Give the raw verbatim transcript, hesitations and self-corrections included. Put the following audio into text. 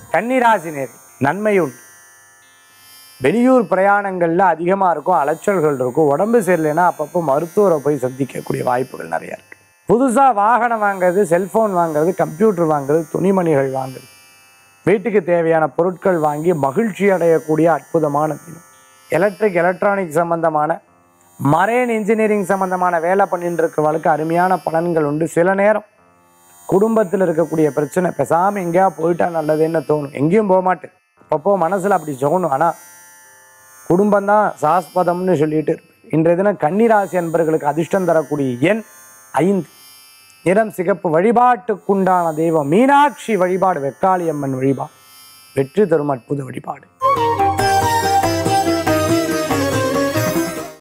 கன்னிராசினியர் நன்மை உண்டு. வெளியூர் பிரயாணங்களில் அதிகமாக இருக்கும், அலைச்சல்கள் இருக்கும். உடம்பு சரியில்லைன்னா அப்பப்போ மருத்துவரை போய் சந்திக்கக்கூடிய வாய்ப்புகள் நிறையா இருக்குது. புதுசாக வாகனம் வாங்குறது, செல்ஃபோன் வாங்குறது, கம்ப்யூட்டர் வாங்குறது, துணிமணிகள் வாங்குறது, வீட்டுக்கு தேவையான பொருட்கள் வாங்கி மகிழ்ச்சி அடையக்கூடிய அற்புதமான தினம். எலக்ட்ரிக் எலக்ட்ரானிக் சம்பந்தமான மரேன் இன்ஜினியரிங் சம்பந்தமான வேலை பண்ணிட்டு இருக்கிறவங்களுக்கு அருமையான பலன்கள் உண்டு. சில நேரம் குடும்பத்தில் இருக்கக்கூடிய பிரச்சனை பேசாமல் எங்கேயா போயிட்டா நல்லதுன்னு தோணும். எங்கேயும் போக மாட்டேன், அப்பப்போ மனசில் அப்படி தோணும். ஆனால் குடும்பம்தான் சாஸ்பதம்னு சொல்லிட்டு இன்றைய தினம் கன்னிராசி அன்பர்களுக்கு அதிர்ஷ்டம் தரக்கூடிய எண் ஐந்து, நிறம் சிகப்பு. வழிபாட்டுக்குண்டான தெய்வம் மீனாட்சி வழிபாடு, வெக்காளியம்மன் வழிபாடு வெற்றி தரும் அற்புத வழிபாடு.